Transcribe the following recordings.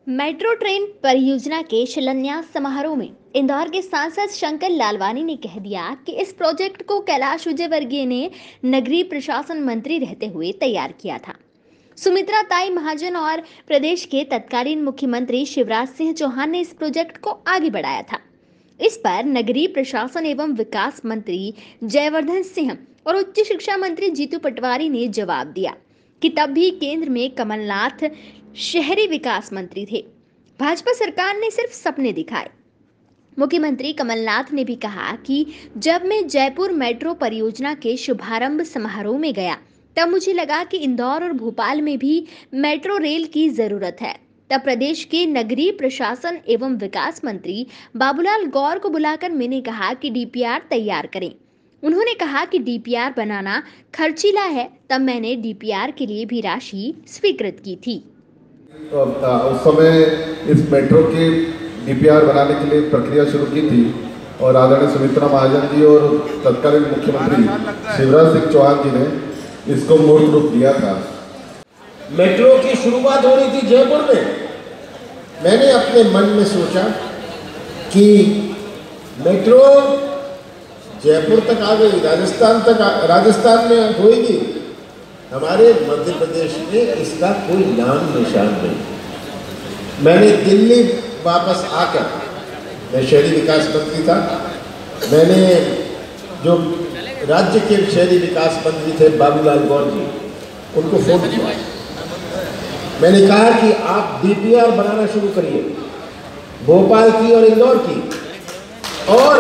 Metro train परियोजना के शिलान्यास समारोह में इंदौर के सांसद शंकर लालवानी ने कह दिया कि इस प्रोजेक्ट को कैलाश विजयवर्गीय ने नगरीय प्रशासन मंत्री रहते हुए तैयार किया था। सुमित्रा ताई महाजन और प्रदेश के तत्कालीन मुख्यमंत्री शिवराज सिंह चौहान ने इस प्रोजेक्ट को आगे बढ़ाया था। इस पर नगरीय प्रशासन एवं विकास मंत्री जयवर्धन सिंह और उच्च शिक्षा मंत्री जीतू पटवारी ने जवाब दिया कि तब भी केंद्र में कमलनाथ शहरी विकास मंत्री थे। भाजपा सरकार ने सिर्फ सपने दिखाए। मुख्यमंत्री कमलनाथ ने भी कहा कि जब मैं जयपुर मेट्रो परियोजना के शुभारंभ समारोह में गया तब मुझे लगा कि इंदौर और भोपाल में भी मेट्रो रेल की जरूरत है। तब प्रदेश के नगरीय प्रशासन एवं विकास मंत्री बाबूलाल गौर को बुलाकर मैंने कहा कि डीपीआर तैयार करें। उन्होंने कहा कि डीपीआर बनाना खर्चीला है। तब मैंने डीपीआर के लिए भी राशि स्वीकृत की थी। उस समय इस मेट्रो की डीपीआर बनाने के लिए प्रक्रिया शुरू की थी और आदरणीय सुमित्रा महाजन जी और तत्कालीन मुख्यमंत्री शिवराज सिंह चौहान जी ने इसको मूर्त रूप दिया था। मेट्रो की शुरुआत हो रही थी जयपुर में। मैंने अपने मन में सोचा कि मेट्रो जयपुर तक आ गई, राजस्थान में होगी, हमारे मध्य प्रदेश में इसका कोई नाम निशान नहीं। मैंने दिल्ली वापस आकर, मैं शहरी विकास मंत्री था, मैंने जो राज्य के शहरी विकास मंत्री थे बाबूलाल गौर जी, उनको फोन किया। मैंने कहा कि आप डीपीआर बनाना शुरू करिए भोपाल की और इंदौर की, और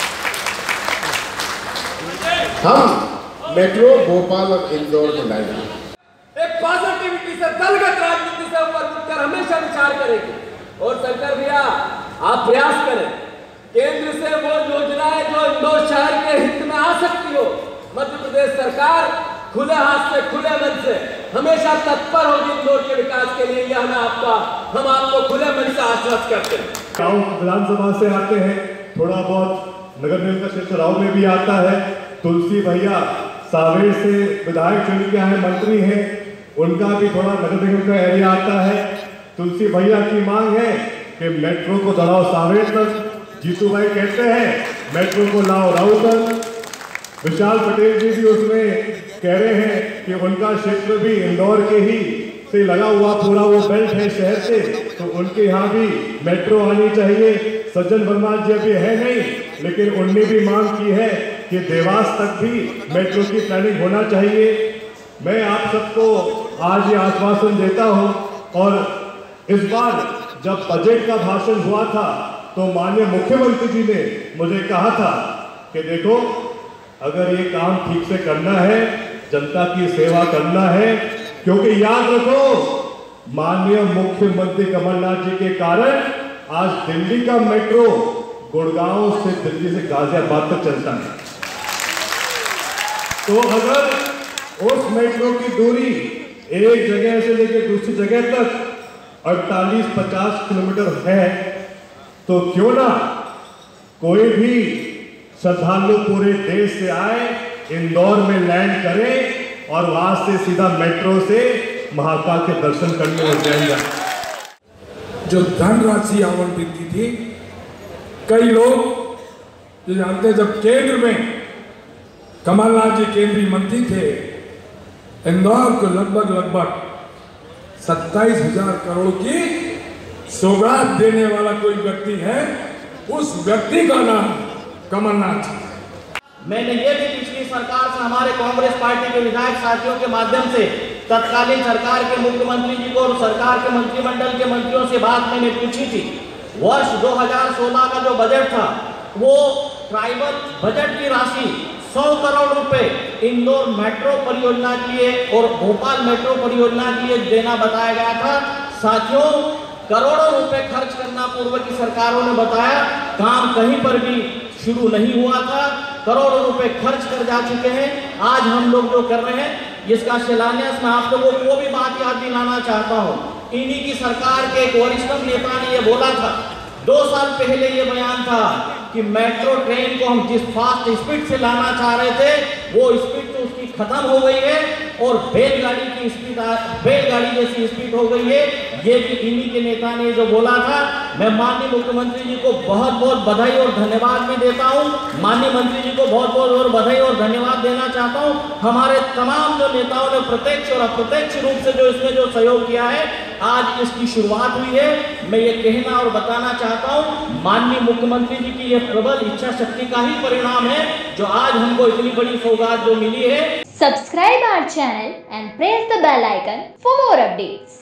हम मेट्रो भोपाल और इंदौर में लाएंगे। एक पॉजिटिविटी से, दलगत राजनीति से ऊपर उठकर हमेशा विचार करेंगे। और सरकार भैया, आप प्रयास करें, केंद्र से वो योजनाएं जो इंदौर शहर के हित में आ सकती हो, मध्य प्रदेश सरकार खुले हाथ से, खुले मन से हमेशा तत्पर होगी इंदौर के विकास के लिए। यह हम आपको खुले मन से आश्वस्त करते हैं। गाँव विधानसभा से आते हैं, थोड़ा बहुत नगर निगम का क्षेत्र राव में भी आता है। तुलसी भैया सावेर से विधायक चुन के आए मंत्री हैं, उनका भी थोड़ा नगर निगम का एरिया आता है। तुलसी भैया की मांग है कि मेट्रो को बढ़ाओ सावेर तक। जीतू भाई कहते हैं मेट्रो को लाओ राव तक। विशाल पटेल जी भी उसमें कह रहे हैं कि उनका क्षेत्र भी इंदौर के ही से लगा हुआ पूरा वो बेल्ट है शहर से, तो उनके यहाँ भी मेट्रो आनी चाहिए। सज्जन वर्मा जी अभी है नहीं, लेकिन उनने भी मांग की है कि देवास तक भी मेट्रो की प्लानिंग होना चाहिए। मैं आप सबको आज ये आश्वासन देता हूँ, और इस बार जब बजट का भाषण हुआ था तो माननीय मुख्यमंत्री जी ने मुझे कहा था कि देखो, अगर ये काम ठीक से करना है, जनता की सेवा करना है, क्योंकि याद रखो माननीय मुख्यमंत्री कमलनाथ जी के कारण आज दिल्ली का मेट्रो गुड़गांव से दिल्ली से गाजियाबाद तक चलता है। तो अगर उस मेट्रो की दूरी एक जगह से लेकर दूसरी जगह तक 48-50 किलोमीटर है, तो क्यों ना कोई भी श्रद्धालु पूरे देश से आए, इंदौर में लैंड करें और वहां से सीधा मेट्रो से महाकाल के दर्शन करने हो जाएंगे। जो धनराशि आवंटित की थी, कई लोग जो जानते हैं, जब केंद्र में कमलनाथ जी केंद्रीय मंत्री थे, इंदौर को लगभग 27,000 करोड़ की सौगात देने वाला कोई व्यक्ति है, उस व्यक्ति का नाम कमलनाथ। मैंने ये भी पिछली सरकार से हमारे कांग्रेस पार्टी के विधायक साथियों के माध्यम से तत्कालीन सरकार के मुख्यमंत्री जी को और सरकार के मंत्रिमंडल के मंत्रियों से बात मैंने पूछी थी। वर्ष 2016 का जो बजट था, वो ट्राइबल बजट की राशि 100 करोड़ रुपए इंदौर मेट्रो परियोजना के लिए और भोपाल मेट्रो परियोजना के लिए देना बताया गया था। साथियों, करोड़ों रुपए खर्च करना पूर्व की सरकारों ने बताया, काम कहीं पर भी शुरू नहीं हुआ था। करोड़ों रुपए खर्च कर जा चुके हैं। आज हम लोग जो कर रहे हैं, इसका शिलान्यास मैं आप लोगों को भी बात याद दिलाना चाहता हूँ। इन्हीं की सरकार के एक वरिष्ठ नेता ने ये बोला था, 2 साल पहले ये बयान था कि मेट्रो ट्रेन को हम जिस फास्ट स्पीड से लाना चाह रहे थे, वो स्पीड तो उसकी खत्म हो गई है और बैलगाड़ी की स्पीड, बैलगाड़ी जैसी स्पीड हो गई है। ये भी इन्हीं के नेता ने जो बोला था। मैं माननीय मुख्यमंत्री जी को बहुत बहुत बधाई और धन्यवाद भी देता हूं। माननीय मंत्री जी को बहुत बहुत और बधाई और धन्यवाद देना चाहता हूं। हमारे तमाम जो नेताओं ने प्रत्यक्ष और अप्रत्यक्ष रूप से जो इसमें जो सहयोग किया है, आज इसकी शुरुआत हुई है। मैं ये कहना और बताना चाहता हूं, माननीय मुख्यमंत्री जी की ये प्रबल इच्छा शक्ति का ही परिणाम है जो आज हमको इतनी बड़ी सौगात जो मिली है। Subscribe our channel and press the bell icon for more updates.